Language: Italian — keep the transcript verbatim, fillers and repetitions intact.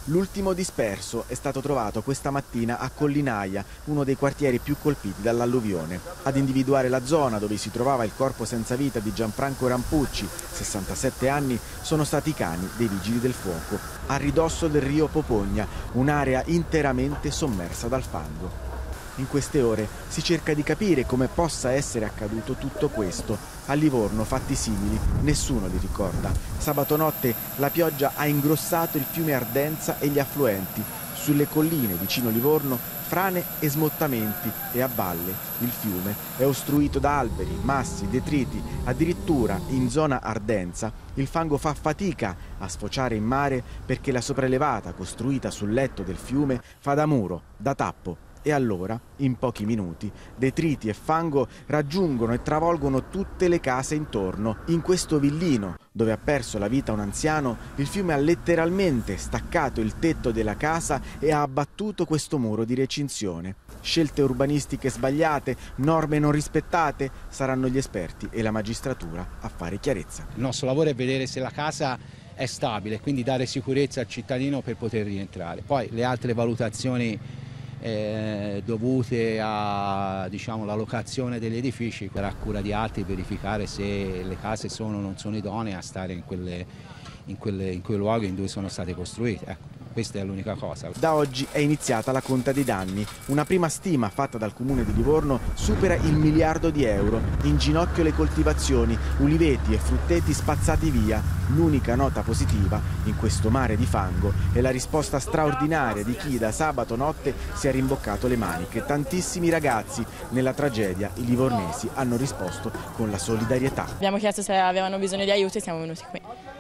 L'ultimo disperso è stato trovato questa mattina a Collinaia, uno dei quartieri più colpiti dall'alluvione. Ad individuare la zona dove si trovava il corpo senza vita di Gianfranco Rampucci, sessantasette anni, sono stati i cani dei Vigili del Fuoco, a ridosso del Rio Popogna, un'area interamente sommersa dal fango. In queste ore si cerca di capire come possa essere accaduto tutto questo. A Livorno fatti simili nessuno li ricorda. Sabato notte la pioggia ha ingrossato il fiume Ardenza e gli affluenti. Sulle colline vicino Livorno frane e smottamenti e a valle il fiume è ostruito da alberi, massi, detriti. Addirittura in zona Ardenza il fango fa fatica a sfociare in mare perché la sopraelevata costruita sul letto del fiume fa da muro, da tappo. E allora, in pochi minuti, detriti e fango raggiungono e travolgono tutte le case intorno. In questo villino, dove ha perso la vita un anziano, il fiume ha letteralmente staccato il tetto della casa e ha abbattuto questo muro di recinzione. Scelte urbanistiche sbagliate, norme non rispettate, saranno gli esperti e la magistratura a fare chiarezza. Il nostro lavoro è vedere se la casa è stabile, quindi dare sicurezza al cittadino per poter rientrare. Poi le altre valutazioni Eh, dovute a diciamo, la locazione degli edifici, per a cura di altri verificare se le case sono o non sono idonee a stare in, quelle, in, quelle, in quei luoghi in cui sono state costruite. Ecco, questa è l'unica cosa. Da oggi è iniziata la conta dei danni. Una prima stima fatta dal comune di Livorno supera il miliardo di euro. In ginocchio le coltivazioni, uliveti e frutteti spazzati via. L'unica nota positiva in questo mare di fango è la risposta straordinaria di chi da sabato notte si è rimboccato le maniche. Tantissimi ragazzi. Nella tragedia i livornesi hanno risposto con la solidarietà. Abbiamo chiesto se avevano bisogno di aiuto e siamo venuti qui.